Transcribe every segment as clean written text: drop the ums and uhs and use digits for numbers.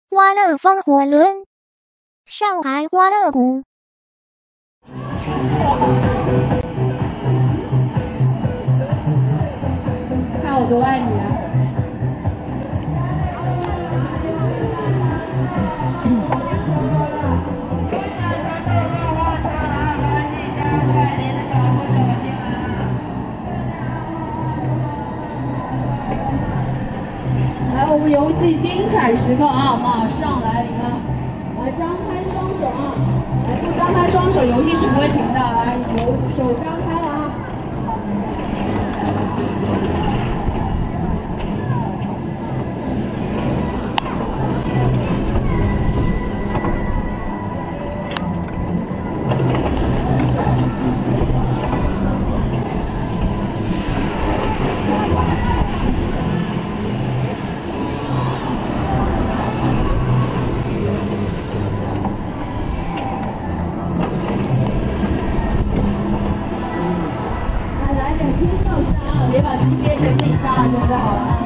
欢乐风火轮，上海欢乐谷。 看我多爱你啊！来，我们游戏精彩时刻啊，马上来临了！来，张开双手啊！来，不张开双手，游戏是不会停的。来，手张开了啊！别把自己变成内伤了，就不好了。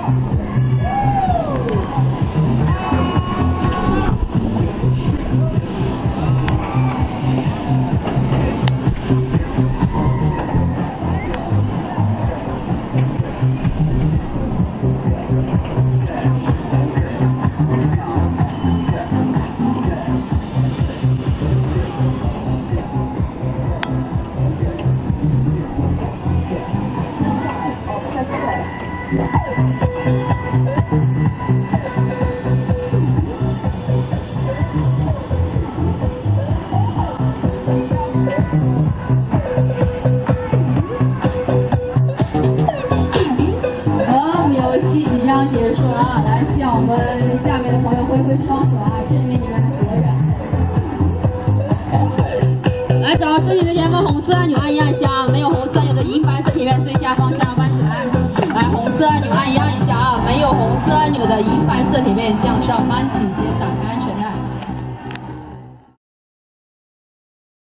即将结束了啊！来，向我们下面的朋友挥挥双手啊，正面你们合着。来，找到视频的前方红色按钮按一按下，没有红色按钮的银白色铁片最下方向翻起来。来，红色按钮按一按下啊，没有红色按钮的银白色铁片向上翻起，先打开。